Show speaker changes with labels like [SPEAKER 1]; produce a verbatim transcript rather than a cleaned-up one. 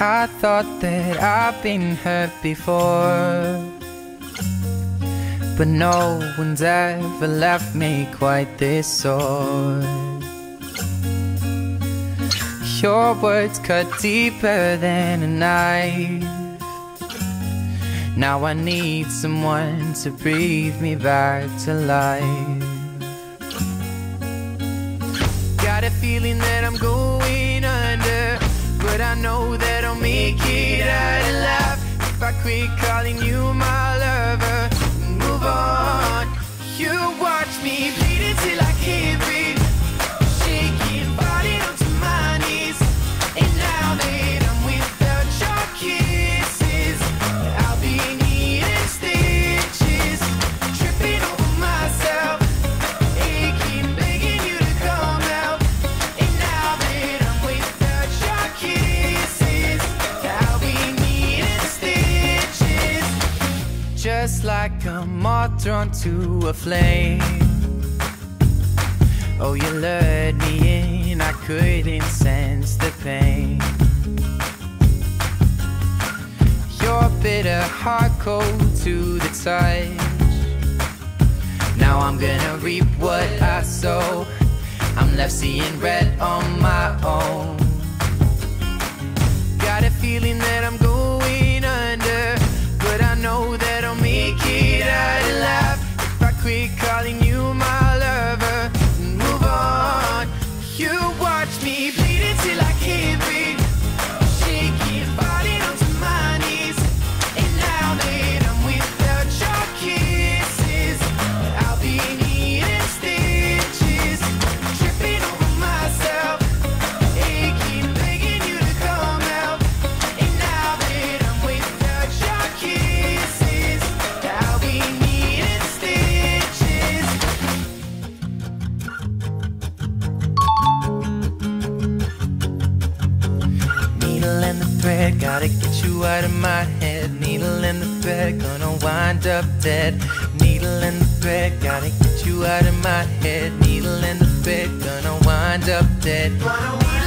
[SPEAKER 1] I thought that I've been hurt before, but no one's ever left me quite this sore. Your words cut deeper than a knife. Now I need someone to breathe me back to life. Got a feeling that I'm going under, but I know that I'll make it out alive if I quit calling you my lover. Move on. You watch me bleed until I can't breathe, shaking, falling onto my knees. And now that I'm without your kisses, I'll be needing stitches, tripping over myself, aching, begging you to come out. And now that I'm without your kisses, I'll be needing stitches, just like a moth drawn to a flame. Oh, you lured me in, I couldn't sense the pain. Your bitter heart cold to the touch. Now I'm gonna reap what I sow. I'm left seeing red on my own. Got a feeling that I'm going under, but I know that I'll make it out alive if I quit calling you my lover. Move on. You watch me bleed until I can't breathe, shaking, falling onto my knees. And now that I'm without your kisses, I'll be needing stitches, tripping over myself, aching, begging you to come out. And now that I'm without your kisses, I'll be needing stitches. Needle and the thread, gotta get you out of my head. Needle and the thread, gonna wind up dead. Needle and the thread, gotta get you out of my head. Needle and the thread, gonna wind up dead.